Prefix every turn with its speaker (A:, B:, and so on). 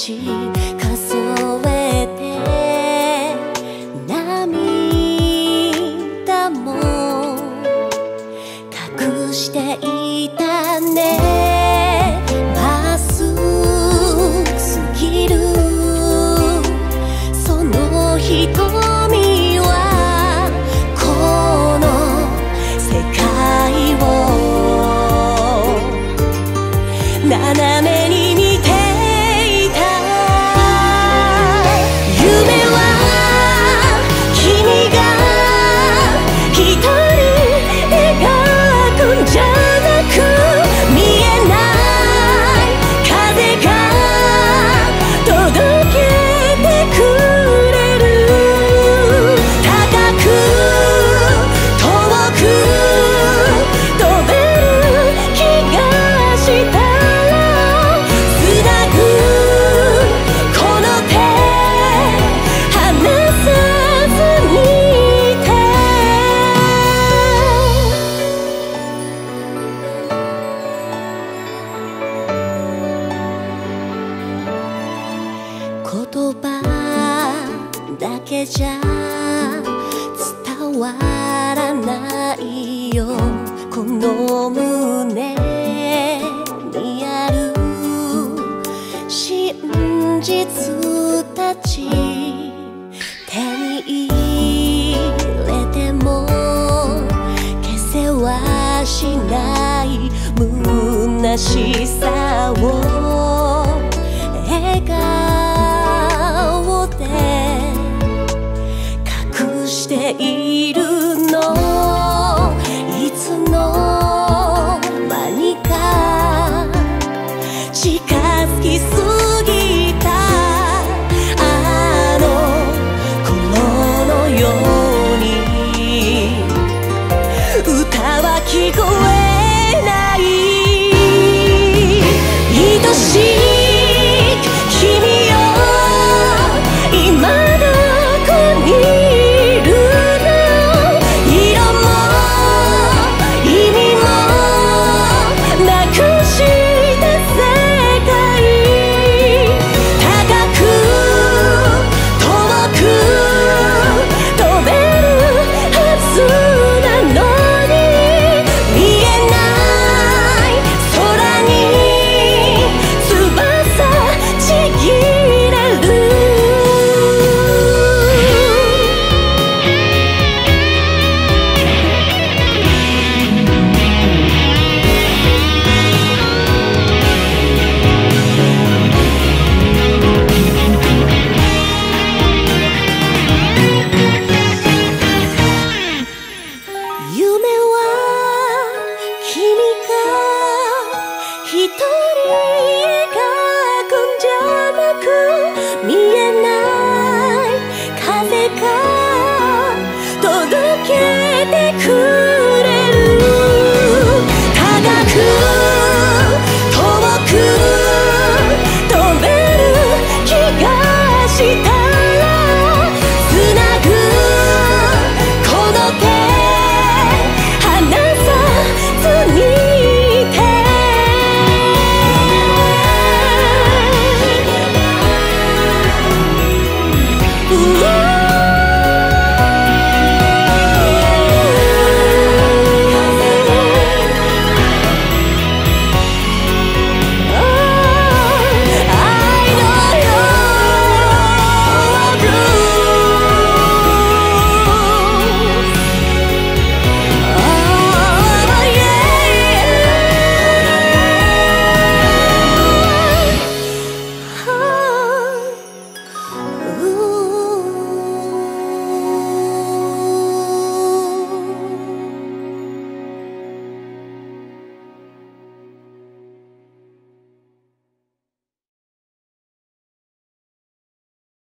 A: 日数えて涙も隠していたね。まっすぐすぎるその瞳はこの世界を斜めに見ていた。夢は君が一人描くんじゃなく、見えない風が届けてくれる。高く遠く飛べる気がしたら、つなぐこの手離さずにいて。言葉だけじゃ伝わらないよ、この胸にある真実たち。手に入れても消せはしない虚しさを